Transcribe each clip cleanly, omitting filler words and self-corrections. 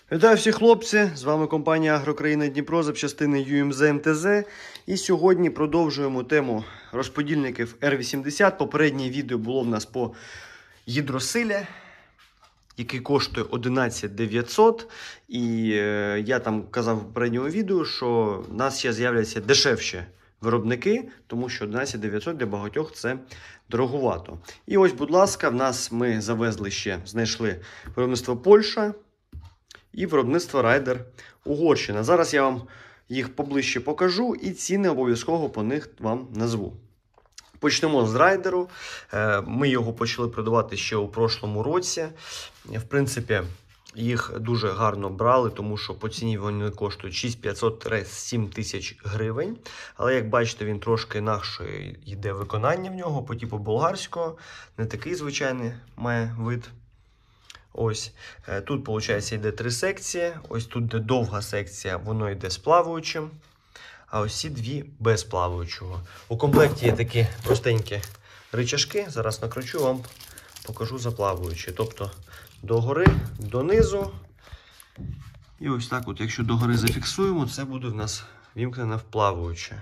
Вітаю всіх, хлопці! З вами компанія Агрокраїна Дніпро, запчастини ЮМЗ МТЗ. І сьогодні продовжуємо тему розподільників R80. Попереднє відео було в нас по гідросилі, який коштує 11 900. І я там казав в попередньому відео, що в нас ще з'являться дешевші виробники, тому що 11 900 для багатьох це дороговато. І ось, будь ласка, в нас ми завезли ще, знайшли виробництво Польща і виробництво Райдер Угорщина. Зараз я вам їх поближче покажу і ціни обов'язково по них вам назву. Почнемо з Райдеру. Ми його почали продавати ще у прошлому році. В принципі, їх дуже гарно брали, тому що по ціні вони коштують 6500-7 тисяч гривень. Але, як бачите, він трошки інакше йде виконання в нього, по типу болгарського. Не такий звичайний має вид. Ось, тут, виходить, йде 3 секції. Ось тут, де довга секція, воно йде з плаваючим. А ось ці дві без плаваючого. У комплекті є такі простенькі ричажки. Зараз накручу, вам покажу за плаваючі. Тобто, догори, донизу. І ось так от, якщо догори зафіксуємо, це буде в нас вімкнено в плаваюче.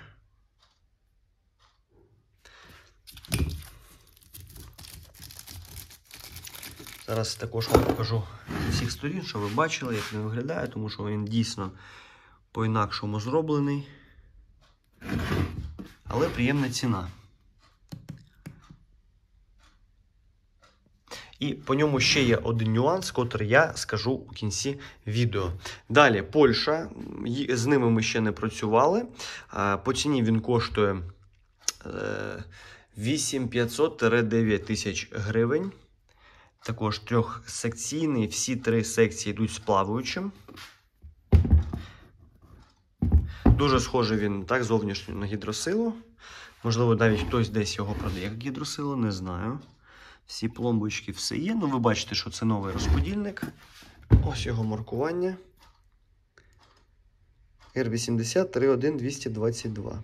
Зараз також вам покажу з всіх сторін, щоб ви бачили, як він виглядає, тому що він дійсно по-інакшому зроблений. Але приємна ціна. І по ньому ще є один нюанс, котрий я скажу у кінці відео. Далі, Польща. З ними ми ще не працювали. По ціні він коштує 8500-9 тисяч гривень. Також трьохсекційний, всі 3 секції йдуть з плаваючим. Дуже схожий він так зовнішньо на гідросилу. Можливо, навіть хтось десь його продає як гідросилу, не знаю. Всі пломбочки, все є. Ну, ви бачите, що це новий розподільник. Ось його маркування. R80 31222.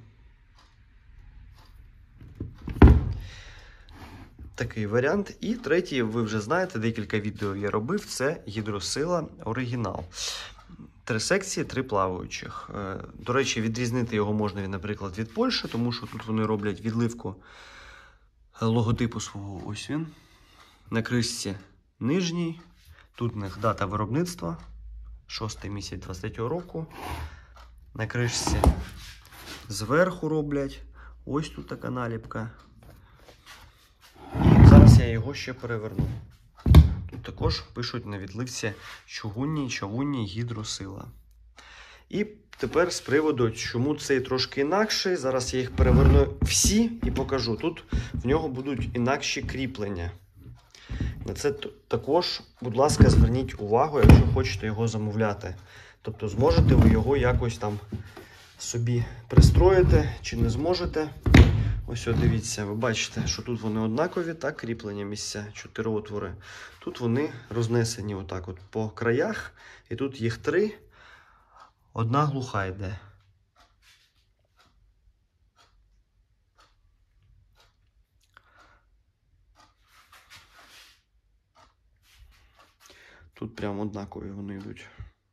Такий варіант. І третій, ви вже знаєте, декілька відео я робив, це гідросила оригінал. 3 секції, 3 плаваючих. До речі, відрізнити його можна, наприклад, від Польщі, тому що тут вони роблять відливку логотипу свого. Ось він. На кришці нижній. Тут у них дата виробництва. 6 місяць 23 року. На кришці зверху роблять. Ось тут така наліпка. Зараз я його ще переверну. Тут також пишуть на відливці чавунні гідросила. І тепер з приводу, чому цей трошки інакший. Зараз я їх переверну всі і покажу. Тут в нього будуть інакші кріплення. На це також, будь ласка, зверніть увагу, якщо хочете його замовляти. Тобто зможете ви його якось там собі пристроїти чи не зможете. Ось, дивіться, ви бачите, що тут вони однакові, так, кріплення місця, 4 отвори. Тут вони рознесені отак от по краях, і тут їх 3, одна глуха йде. Тут прямо однакові вони йдуть.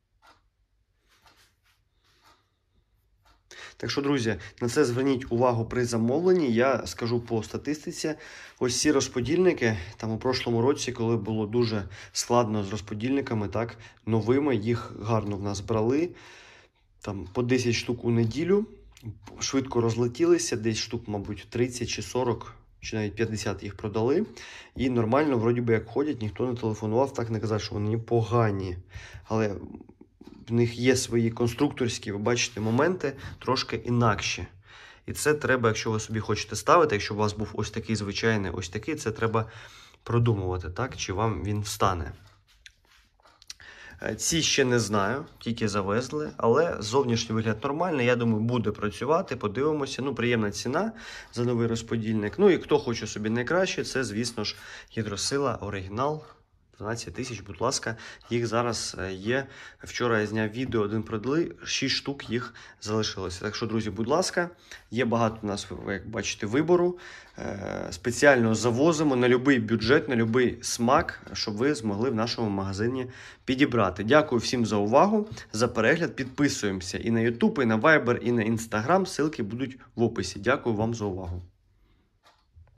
Так що, друзі, на це зверніть увагу при замовленні. Я скажу по статистиці. Ось ці розподільники, там у прошлому році, коли було дуже складно з розподільниками, так, новими, їх гарно в нас брали. Там по 10 штук у неділю. Швидко розлетілися, десь штук, мабуть, 30 чи 40, чи навіть 50 їх продали. І нормально, вроді би, як ходять, ніхто не телефонував, так не казав, що вони погані. Але в них є свої конструкторські, ви бачите, моменти трошки інакші. І це треба, якщо ви собі хочете ставити, якщо у вас був ось такий звичайний, ось такий, це треба продумувати, так, чи вам він встане. Ці ще не знаю, тільки завезли, але зовнішній вигляд нормальний, я думаю, буде працювати, подивимося. Ну, приємна ціна за новий розподільник. Ну і хто хоче собі найкраще, це, звісно ж, гідросила оригінал 12 тисяч, будь ласка, їх зараз є. Вчора я зняв відео, один продали, 6 штук їх залишилося. Так що, друзі, будь ласка, є багато у нас, як бачите, вибору. Спеціально завозимо на будь-який бюджет, на будь-який смак, щоб ви змогли в нашому магазині підібрати. Дякую всім за увагу, за перегляд. Підписуємося і на YouTube, і на Viber, і на Instagram. Ссылки будуть в описі. Дякую вам за увагу.